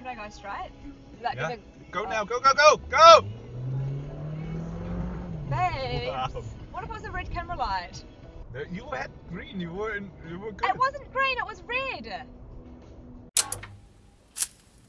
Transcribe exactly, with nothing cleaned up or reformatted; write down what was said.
I go straight? Like, Yeah. the, Go oh. now, go, go, go, go! Babes, Wow. what if it was a red camera light? You had green, you were in, you were good. It wasn't green, it was red.